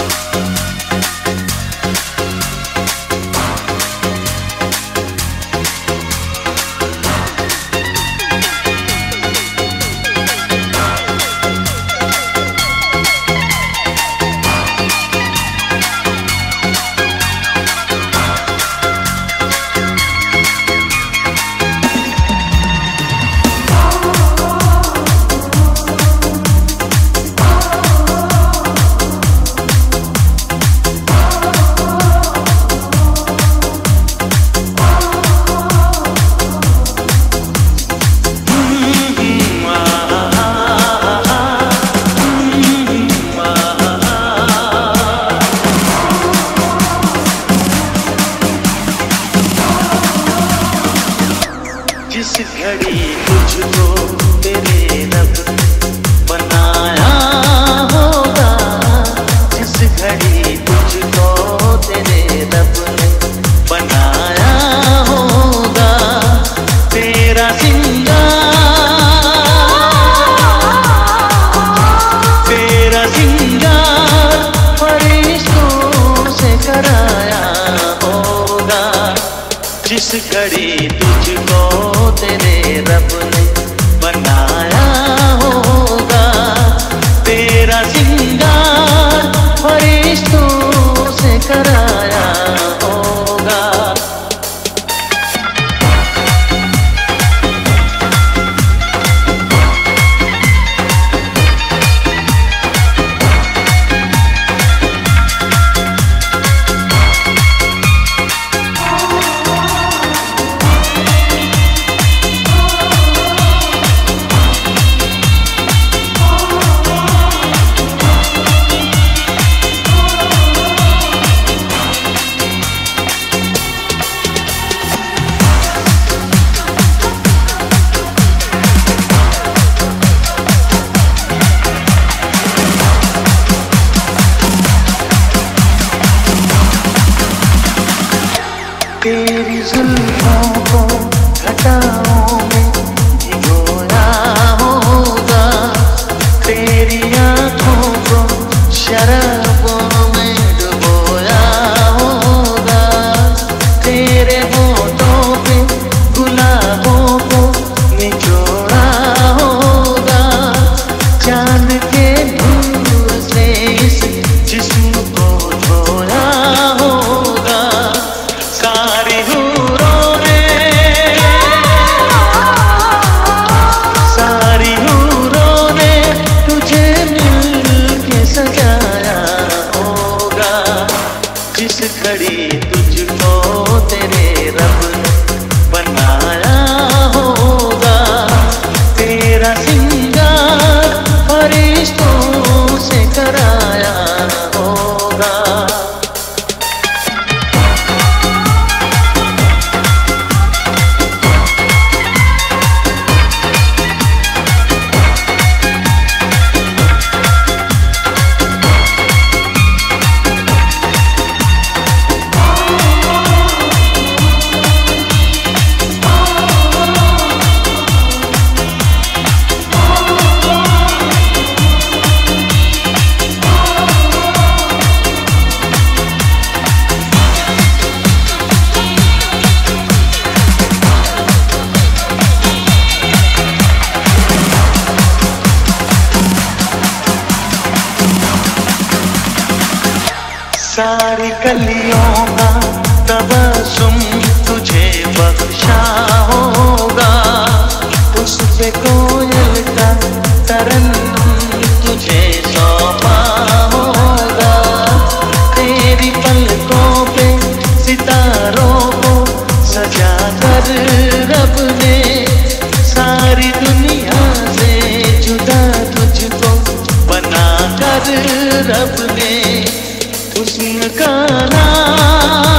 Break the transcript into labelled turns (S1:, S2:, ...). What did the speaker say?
S1: जिस घड़ी तुझको तेरे रब बनाया होगा, जिस घड़ी तुझको तेरे रब ने बनाया होगा, तेरा सिंगार फरिश्तों से कराया होगा। जिस घड़ी तुझको तेरे रब ने बनाया होगा, तेरा सिंगार फरिश्तों से कराया होगा। तेरी जुल्फों को घटाओं में भिगोया होगा, तेरी आँखों को शराबों में डुबोया होगा, तेरे होठों पे गुलाबों को निचोड़ा होगा, चांद के नूर से इस जिस्म को धोया होगा। सारी हूरों ने तुझे मिल के सजाया होगा। जिस घड़ी तुझको तेरे रब ने बनाया होगा, तेरा सिंगार फरिश्तों से कराया होगा। सारी कलियों का तबस्सुम तुझे बख्शा होगा, उस पे कोयल का तरन्नुम तुझे सौंपा होगा, तेरी पलकों पे सितारों को सजा कर रब ने सारी दुनिया से जुदा तुझको बना कर रब ने हुस्न का नाम